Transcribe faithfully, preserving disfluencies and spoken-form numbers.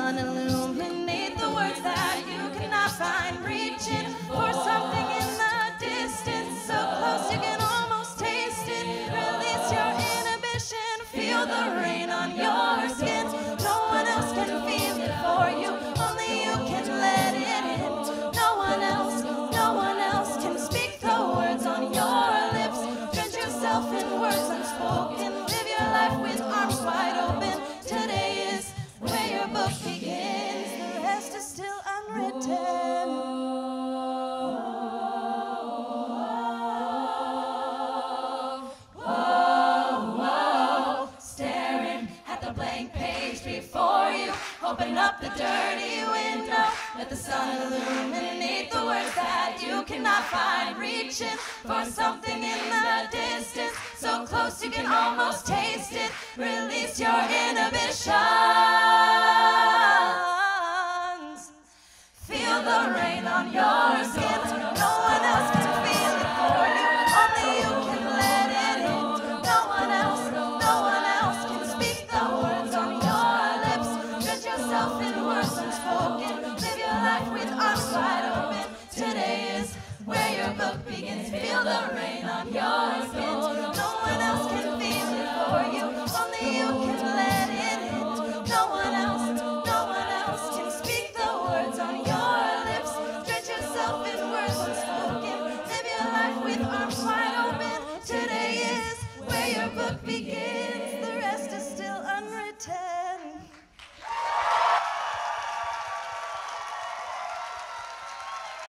sun illuminate the words that you cannot find, reaching for something in the distance, so close you can almost taste it. Release your inhibition, feel the rain on your skin. No one else can feel it for you, only you can let it in. No one else, no one else can speak the words on your lips. Drench yourself in words unspoken, live your life with arms wide open. Today is where your book begins, the rest is still unwritten. Before you open up the dirty window, let the sun illuminate the words that you cannot find, reaching for something in the distance, so close you can almost taste it. Release your inhibitions, feel the rain on your skin. No one else can feel it for you, only you can let it in. No one else, no one else can speak the words on your yourself in words unspoken, live your life with arms wide open. Today is where your book begins, feel the rain on your skin. No one else can feel it for you, only you can let it in. No one else, no one else can speak the words on your lips. Drench yourself in words unspoken, live your life with arms wide open. Today is where your book begins, the rest is still unwritten.